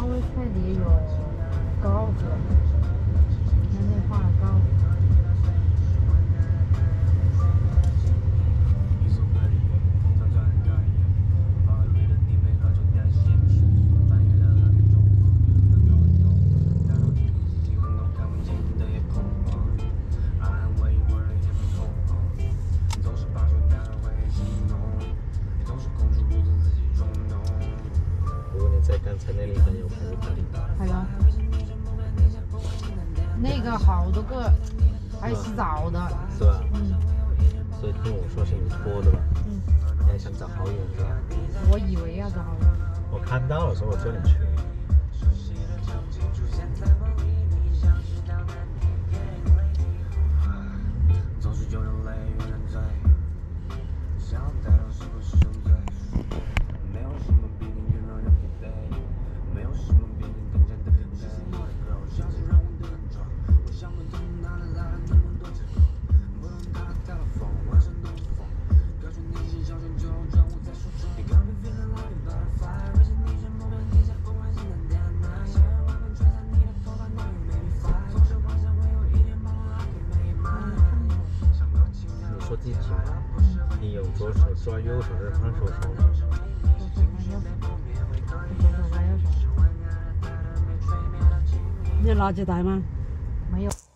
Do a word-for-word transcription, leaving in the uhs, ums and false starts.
微菜碟有膏子，那那画膏子。 在刚才那里还有还有看还有那个好多个，还有洗澡的， 是吧？ 嗯。 所以听我说是你拖的吧？ 嗯。 你还想找好远是吧？ 我以为要找好远。 我看到了，所以我叫你去。说自己你有左手抓右手还是反手手？ 你有垃圾袋吗？没有。